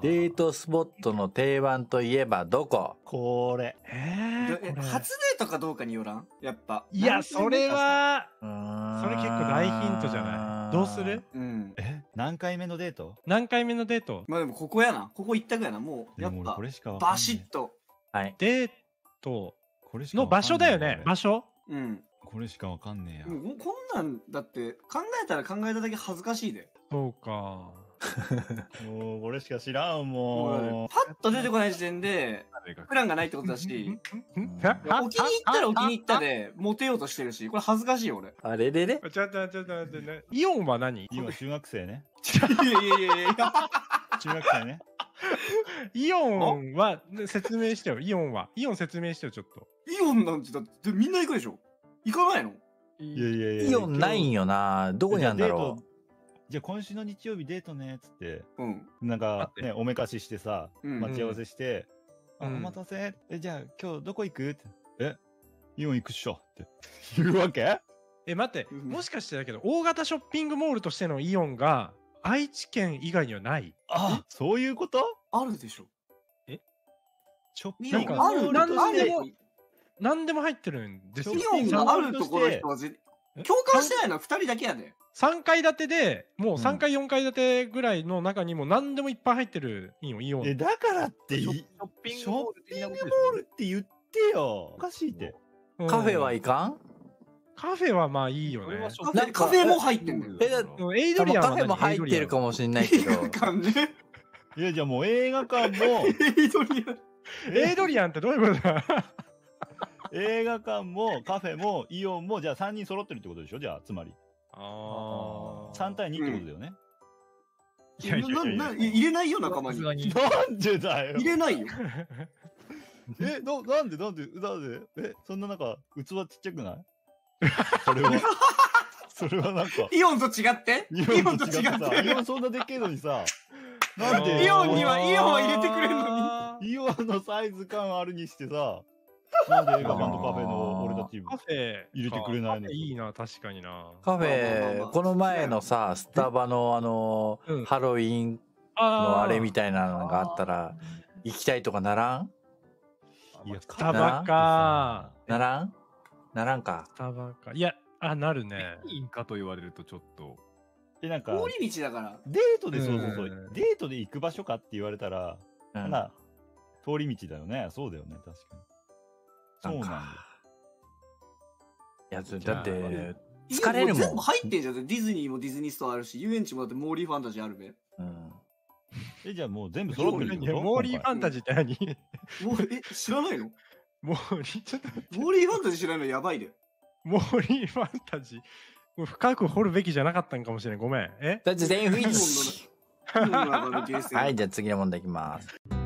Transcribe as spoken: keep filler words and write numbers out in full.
デートスポットの定番といえばどこ？ これ。 えー、これ初デートかどうかによらん？やっぱ。 いや、それは、 うーんそれ結構大ヒントじゃない？どうする？ うん。 え何回目のデート？ 何回目のデート？ まあでもここやな。ここ一択やな。もう、やっぱでも俺こ、れしかわかんないバシッと。 はい。 デートこれしかの場わかんない所だよね。場所？ うん。 これしかわかんねえや。 もうこんなん、だって、考えたら考えただけ恥ずかしいで。 そうか。 もうこれしか知らんももう、パッと出てこない時点で、プランがないってことだし、お気に入ったらお気に入ったで、モテようとしてるし、これ恥ずかしいよ、俺。 あれれれちょっとちょっと待ってね。イオンは何？ 今中学生ね。 いやいやいやいや。 中学生ね。 イオンは説明してよ。イオンは。イオン説明してよ、ちょっと。 イオンなんてだってみんな行くでしょ？行かないの？ いやいやいや。 イオンないんよな。どこにあるんだろう。 じゃあ今週の日曜日デートねっつって、 うん。 なんかね、おめかししてさ、 うん待ち合わせして、 うんあ、お待たせ。え、じゃあ今日どこ行くって。え、イオン行くっしょって言うわけ？ え、待って、 うんもしかしてだけど、大型ショッピングモールとしてのイオンが愛知県以外にはない？ あ、そういうこと？ あるでしょ。 ショッピイオンングなんかある、 なんでもある何でも入ってるんですよ。 イオンがあるところの人はぜ共感してないのはふたりだけやで。 さんかい建てで、もうさんかい、よんかい建てぐらいの中にも何でもいっぱい入ってるイオン。イオンえ、だからっていい、 ショッピングモール的なことですショッピングモールって言ってよ。おかしいって。 うんカフェはいかん？ カフェはまあいいよね。 カフェカフェも入ってんだよ。 え、だうんエイドリアンは何？ カフェも入ってるかもしれないけど。 映画館ね。 いや、じゃあもう映画館も、 エイドリアン。 エイドリアンってどういうことだ？ 映画館もカフェもイオンも、じゃあさんにん揃ってるってことでしょ？じゃあ、つまり。 あさん対にってことだよね。 いやいやいやいやなな入れないよ、仲間に。 なんでだよ。 入れないよ。 え、な、なんでなんでなんでえ、そんななんか、器ちっちゃくない？それは。それはなんか、 イオンと違ってイイオンと違オンと違ってさ、イオっンそんなでっけえのにさ、 て。 なんでイオンには、イオンは入れてくれるのに。 のイオンのサイズ感あるにしてさ、なんで映画館とカフェの俺たちカフェ入れてくれないの？ カフェいいな、確かにな。 カフまあまあまあまあェ、この前のさ、スタバのあのうん、 ハロウィンのあれみたいなのがあったら、行きたいとかならん？ いや、 スタバか。 ならんならんか。 スタバか。いや、あ、なるね。 いいんかと言われるとちょっと。 え、なんか、 通り道だから。 デートでそうそうそううん、 デートで行く場所かって言われたら、 うんまあ、通り道だよね。そうだよね、確かに。そうなんだよ。 いや、だって、 いや疲れるもんう全部入ってんじゃん。ディズニーもディズニーストアあるし、遊園地もだってモーリーファンタジーあるべ。 うん。 え、じゃあもう全部揃ってるってこと？ モーリーファンタジーって何？ もう、え、知らないの？ モーリー、ちょっと待って、 モーリーファンタジー知らないのやばいで。 モーリーファンタジー。もう深く掘るべきじゃなかったんかもしれん。ごめん。えだって全員不一致。 イオンの中のゲーセンはい、じゃあ次の問題いきます。